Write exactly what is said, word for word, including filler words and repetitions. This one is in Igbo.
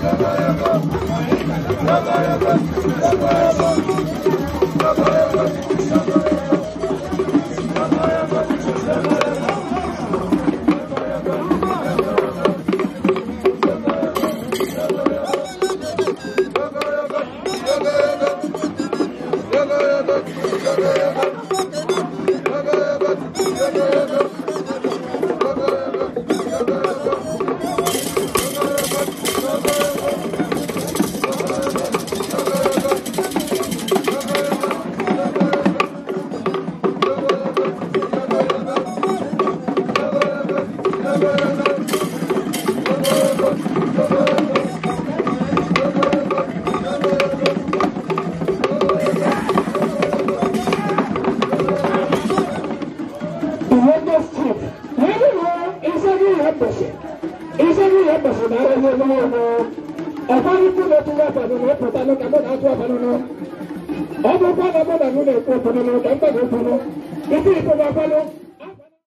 Ọmọ bọ́lá bọ́lá ló lè kó ọ̀pọ̀lọpọ̀ kẹ́ńtà ló tọ́lọ́. Ibi ìkọ̀wé abọ́lọ́.